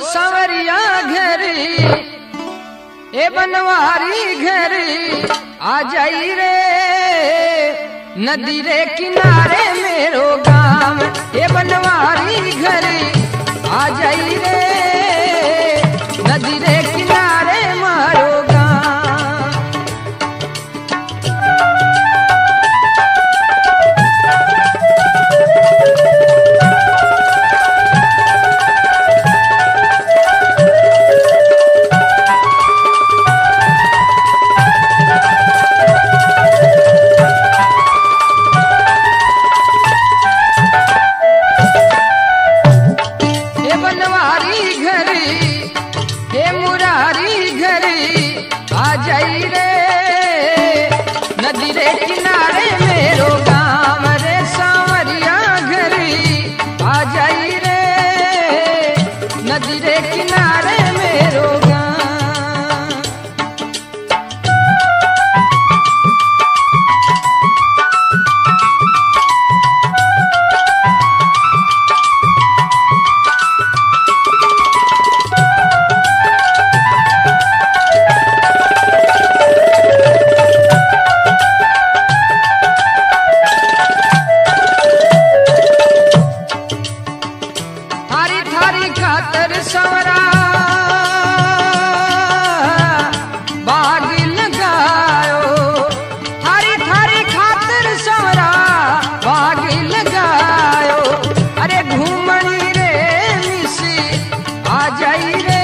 सांवरिया घेरी ए बनवारी घेरी आ जाई रे नदी रे किनारे मेरो गाँव। ए बनवारी घेरी आ जाई रे नदी रे किनारे मारो गाँव। नदी रे किनारे मेरो गाँव रे सांवरिया घेरी आ जाई रे नदी रे किनारे मेरो गाँव। खातर संवरा बाग लगायो थारी थारी खातर संवरा बाग लगायो। अरे घूमनी रे मिसी आ जाई रे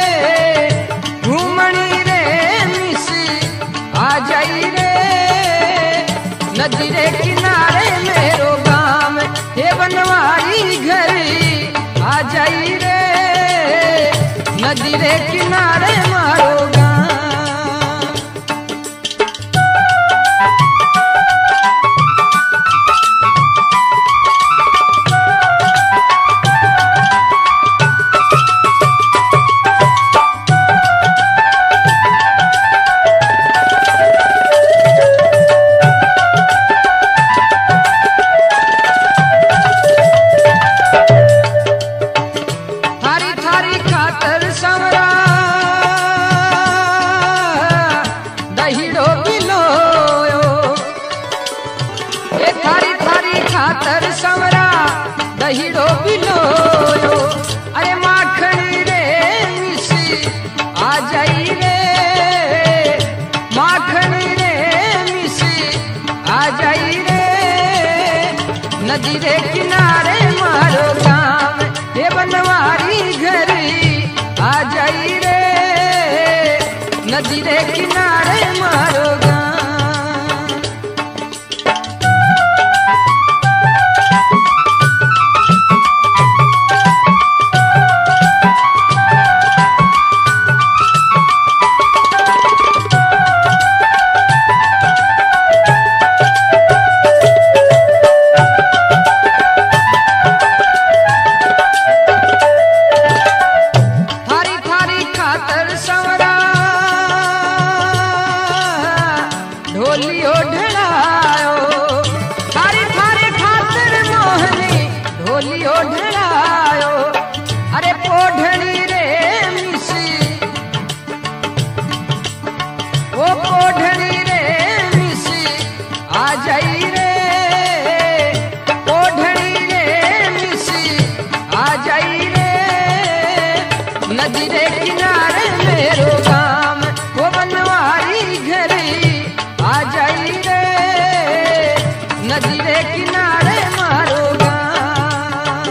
घूमनी रे मिसी आ जाई रे नदी रे किनारे मेरो गाँव। हे बनवारी घेरी आ जाई रे नदी रे किनारे मारो गाँव। खातर संवरा दहीड़ो बिलोयो ए थारी थारी खातर संवरा दहीड़ो बिलोयो। अरे माखनी रे मिसी आ जाई रे माखनी रे मिसी आ जाई रे नदी रे किनारे मारो गाँव। हे बनवारी घेरी आ जाई रे नदी रे किनारे मारो गाँव। खातर संवरा ढोलियो ढड़ायो थारी थारी खातर मोहनी ढोलियो ढड़ायो। अरे पोढ़नी रे मिसी ओ पोढ़नी रे मिसी आ जाई रे पोढ़नी रे मिसी आ जाई रे नदी रे किनारे मेरो गाँव। वो बनवारी घेरी आ जाई रे नदी रे किनारे मारो गाँव।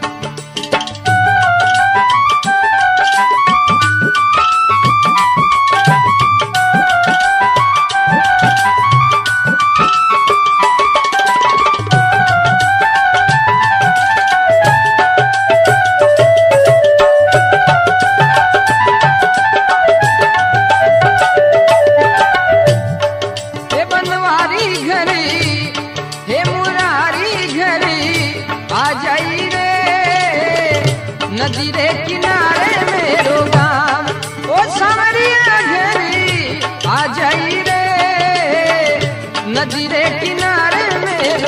नदी रे किनारे मेरो गाँव। ओ सांवरिया घेरी आ जाई रे नदी रे किनारे मेरो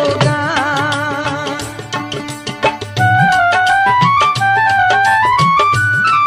गाँव।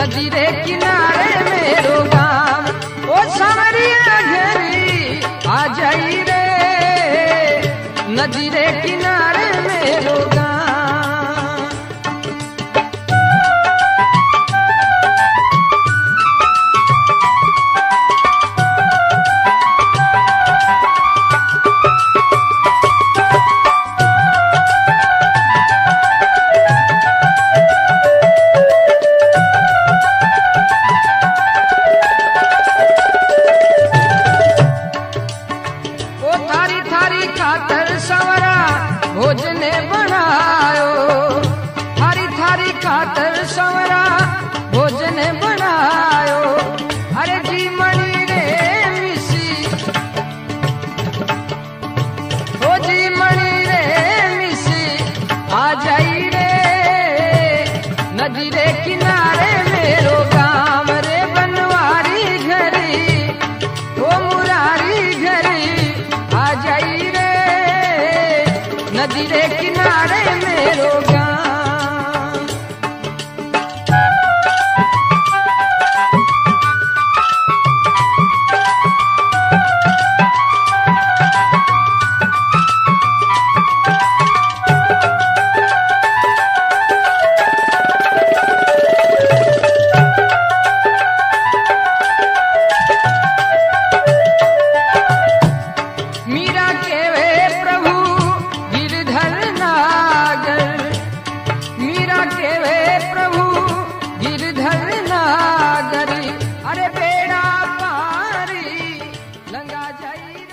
नदी रे किनारे मेरो गाँव, ओ सावरिया घेरी आ जाई रे, नदी रे किनारे मेरो गाँव। भोजने बनायो थारी थारी खातर